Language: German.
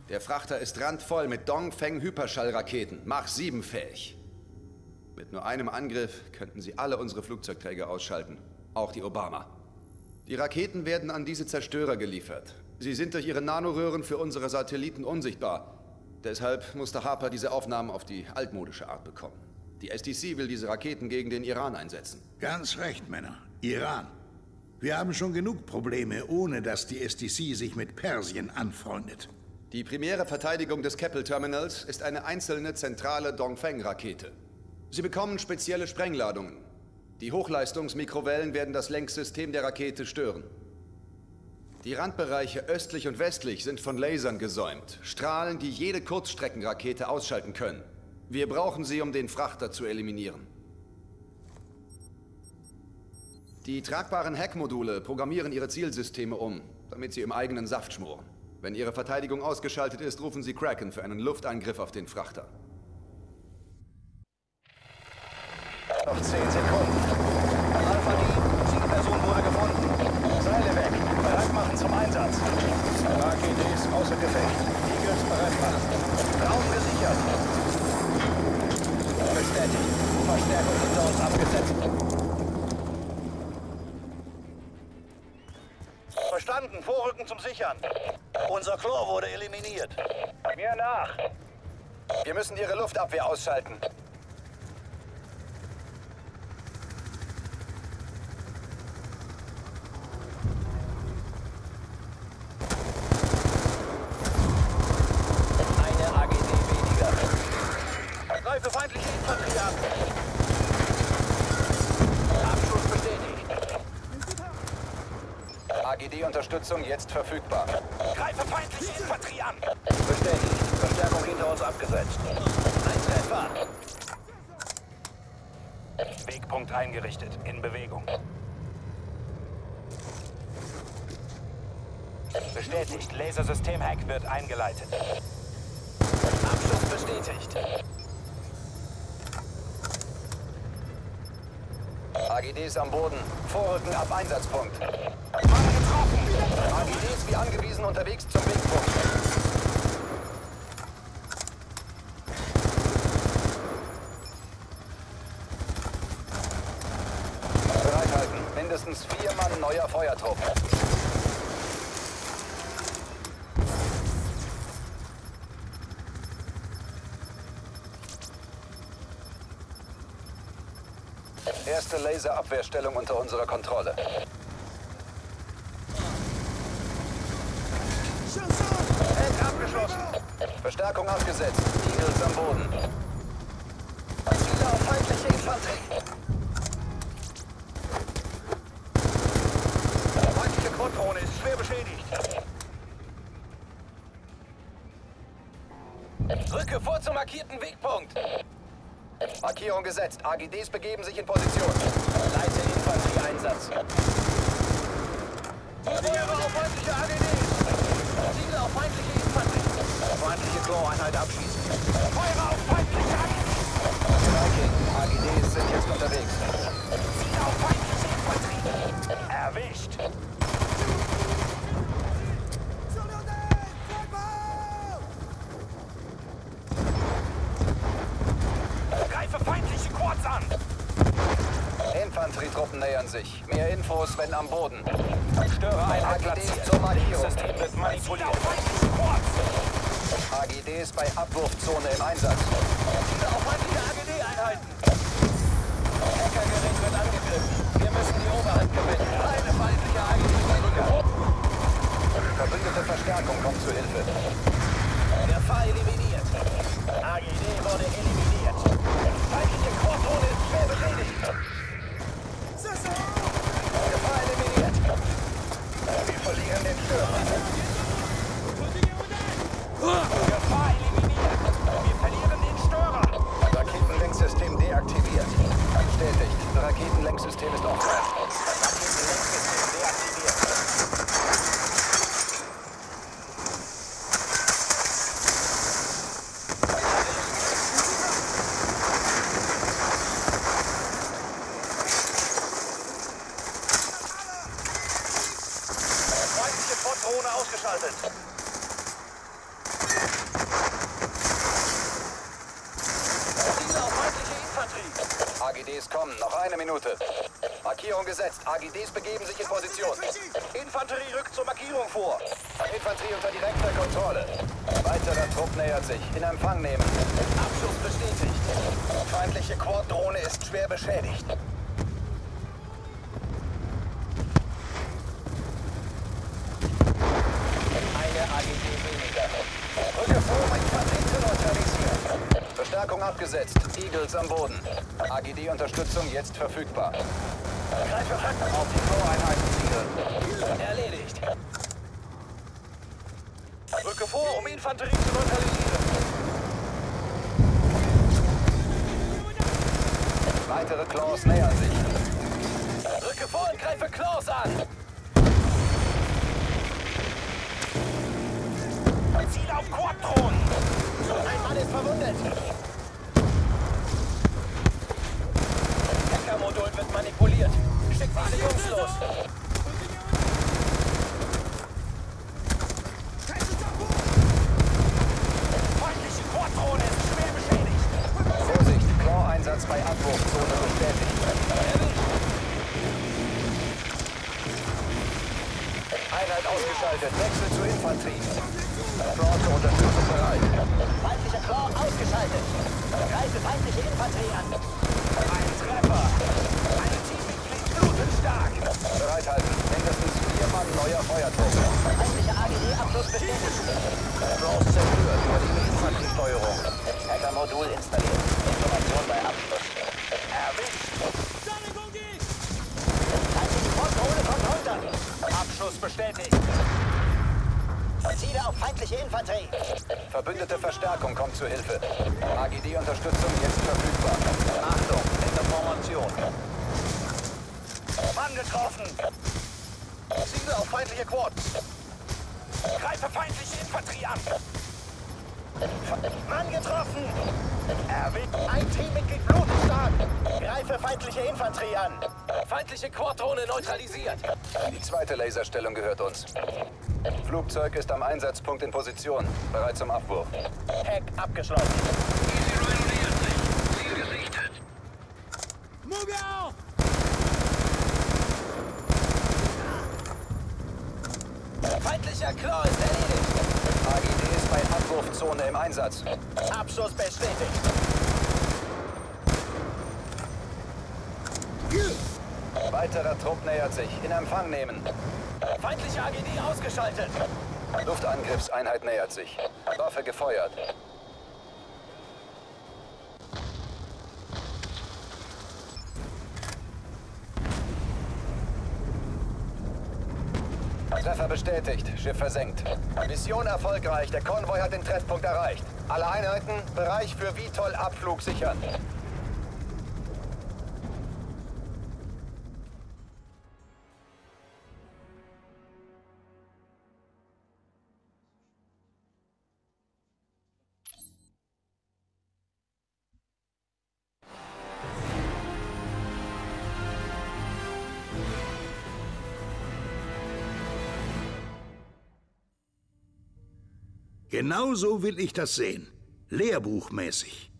Der Frachter ist randvoll mit Dongfeng-Hyperschallraketen, Mach 7 fähig. Mit nur einem Angriff könnten sie alle unsere Flugzeugträger ausschalten, auch die Obama. Die Raketen werden an diese Zerstörer geliefert. Sie sind durch ihre Nanoröhren für unsere Satelliten unsichtbar. Deshalb musste Harper diese Aufnahmen auf die altmodische Art bekommen. Die SDC will diese Raketen gegen den Iran einsetzen. Ganz recht, Männer. Iran. Wir haben schon genug Probleme, ohne dass die SDC sich mit Persien anfreundet. Die primäre Verteidigung des Keppel Terminals ist eine einzelne zentrale Dongfeng-Rakete. Sie bekommen spezielle Sprengladungen. Die Hochleistungsmikrowellen werden das Lenksystem der Rakete stören. Die Randbereiche östlich und westlich sind von Lasern gesäumt. Strahlen, die jede Kurzstreckenrakete ausschalten können. Wir brauchen sie, um den Frachter zu eliminieren. Die tragbaren Hackmodule programmieren ihre Zielsysteme um, damit sie im eigenen Saft schmoren. Wenn ihre Verteidigung ausgeschaltet ist, rufen sie Kraken für einen Luftangriff auf den Frachter. Noch 10 Sekunden. Alpha D, Zielperson wurde gefunden. Seile weg. Bereit machen zum Einsatz. AGDs außer Gefecht. Eagles bereit machen. Raum gesichert. Bestätigt. Verstärkung hinter uns abgesetzt. Verstanden. Vorrücken zum Sichern. Unser Chlor wurde eliminiert. Mir nach. Wir müssen ihre Luftabwehr ausschalten. Greife feindliche Infanterie an. Abschuss bestätigt. AGD-Unterstützung jetzt verfügbar. Greife feindliche Infanterie an. Bestätigt. Verstärkung hinter uns abgesetzt. Ein Treffer. Wegpunkt eingerichtet. In Bewegung. Bestätigt. Lasersystem-Hack wird eingeleitet. Abschuss bestätigt. AGDs am Boden. Vorrücken ab Einsatzpunkt. Mann getroffen. AGDs wie angewiesen unterwegs zum Wegpunkt. Bereithalten. Mindestens 4 Mann neuer Feuertrupp. Erste Laserabwehrstellung unter unserer Kontrolle. Heck abgeschlossen. Verstärkung abgesetzt. Eagles am Boden. Ziele auf feindliche Infanterie. Feindliche Quadraone ist schwer beschädigt. Rücke vor zum markierten Wegpunkt. Markierung gesetzt. AGDs begeben sich in Position. Leite Infanterieeinsatz. Feuer auf feindliche AGDs. Ziele auf feindliche Infanterie. Feindliche Chloreinheit abschießen. Feuer auf feindliche AGDs. Viking, AGDs sind jetzt unterwegs. Ziele auf feindliche Infanterie. Erwischt. Greife feindliche Quads an. Infanterietruppen nähern sich. Mehr Infos, wenn am Boden. Störer-Einheit AGDs zur Markierung. System wird manipuliert. Feindliche Quads. AGDs bei Abwurfzone im Einsatz. Ziele auf feindliche AGD-Einheiten. Hackergerät wird angegriffen. Wir müssen die Oberhand gewinnen. Eine feindliche AGD-Brücke. Verbündete Verstärkung kommt zu Hilfe. Gefahr eliminiert. AGD wurde eliminiert. Feindliche Quadraone ist schwer beschädigt. Gefahr eliminiert. Wir verlieren den Störer. Gefahr eliminiert. Wir verlieren den Störer. Raketenlenksystem deaktiviert. Bestätigt. Raketenlenksystem ist offline. Raketenlenksystem deaktiviert. Feindliche Quadraone ausgeschaltet. AGDs kommen. Noch eine Minute. Markierung gesetzt. AGDs begeben sich in Position. Infanterie rückt zur Markierung vor. Infanterie unter direkter Kontrolle. Weiterer Trupp nähert sich. In Empfang nehmen. Abschuss bestätigt. Feindliche Quad-Drohne ist schwer beschädigt. Eine AGD weniger. Rücke vor, um Infanterie zu neutralisieren. Verstärkung abgesetzt. Eagles am Boden. AGD-Unterstützung jetzt verfügbar. Greife Hacken auf die Voreinheitenziele. Erledigt. Rücke vor, um Infanterie zu neutralisieren. Weitere Claws nähern sich. Rücke vor und greife Claws an. Ziel auf Quad-Drohnen. Ein Mann ist verwundet. Hackermodul wird manipuliert. Schickt diese Jungs los. Feindliche Quad-Drohne ist schwer beschädigt. Vorsicht, Claw-Einsatz bei Abwurfzone bestätigt. Einheit ausgeschaltet. Wechsel zur Infanterie. Claw zur Unterstützung bereit. Feindlicher Claw ausgeschaltet. Greife feindliche Infanterie an. Ein Treffer. Ein Teammitglied blutenstark. Bereithalten. Mindestens 4 Mann neuer Feuertrupp. Feindlicher AGD-Abschluss bestätigt. Claws zerstört. Überlebe Infanteriesteuerung. Hackermodul installiert. Information bei Abschluss. Erwischt. Feindliche Quad-Drohne kommt runter. Abschuss bestätigt. Ziele auf feindliche Infanterie. Verbündete Verstärkung kommt zur Hilfe. AGD-Unterstützung jetzt verfügbar. Achtung, in der Formation. Mann getroffen. Ziele auf feindliche Quads. Greife feindliche Infanterie an. Mann getroffen. Erwischt. Ein Teammitglied blutenstark. Greife feindliche Infanterie an. Feindliche Quad-Drohne neutralisiert. Die zweite Laserstellung gehört uns. Flugzeug ist am Einsatzpunkt in Position. Bereit zum Abwurf. Heck abgeschlossen. Ziel gesichtet. Feindlicher Claw ist erledigt. AGD ist bei Abwurfzone im Einsatz. Abschuss bestätigt. Weiterer Trupp nähert sich. In Empfang nehmen. Feindliche AGD ausgeschaltet. Luftangriffseinheit nähert sich. Waffe gefeuert. Treffer bestätigt. Schiff versenkt. Mission erfolgreich. Der Konvoi hat den Treffpunkt erreicht. Alle Einheiten, Bereich für VTOL-Abflug sichern. Genau so will ich das sehen. Lehrbuchmäßig.